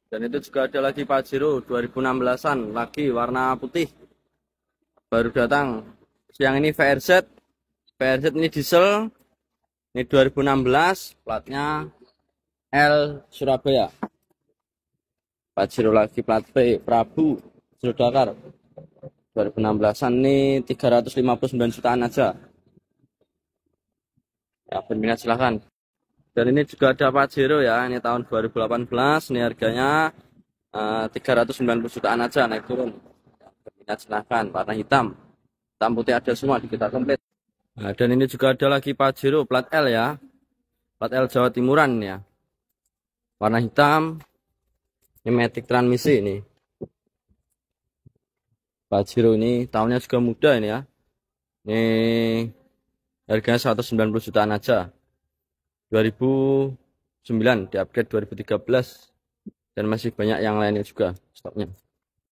Dan itu juga ada lagi Pajero 2016-an, lagi warna putih, baru datang. Yang ini VRZ ini diesel, ini 2016, platnya L Surabaya. Pajero lagi plat P Prabu Dakar 2016-an, ini 359 jutaan aja. Ya, berminat silahkan. Dan ini juga ada Pajero ya, ini tahun 2018, ini harganya 390 jutaan aja, naik turun. Berminat silahkan, warna hitam putih ada semua di kita komplit. Nah, dan ini juga ada lagi Pajero plat L ya, plat L Jawa Timuran ya, warna hitam, ini matic transmisi. Ini Pajero ini tahunnya juga muda ini ya, ini harganya 190 jutaan aja, 2009, di upgrade 2013, dan masih banyak yang lainnya juga stoknya.